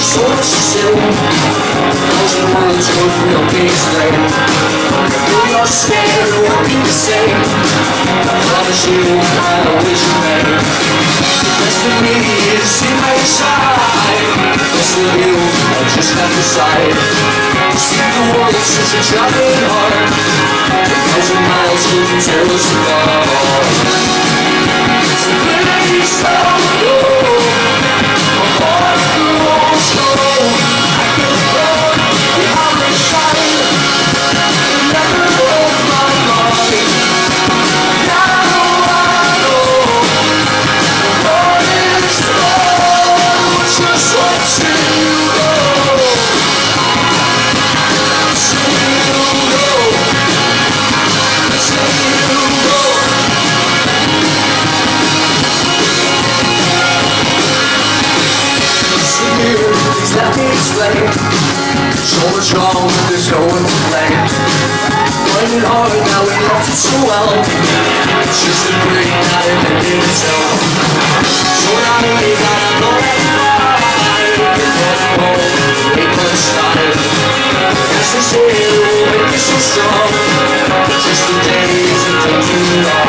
So much still, thousand words worth real peace later. Though you're scared, it won't be the same. I promise you, I'll always remain. The best of me is see my side. The best of you, I just have to decide. See the world since you're traveling hard. 10,000 miles couldn't tear us apart. It's the place of you. My heart grows cold. I feel cold. The other side. You never broke my mind. Now I know. The road is slow. Just watching you go. Please let me explain. So much wrong, there's no one to blame. Finding hard now, we left it so well. It's just a break, not an ending itself. So now we gotta go and fight. Get back home, ain't much time. This is here, will make me so strong. Just the days that take too long.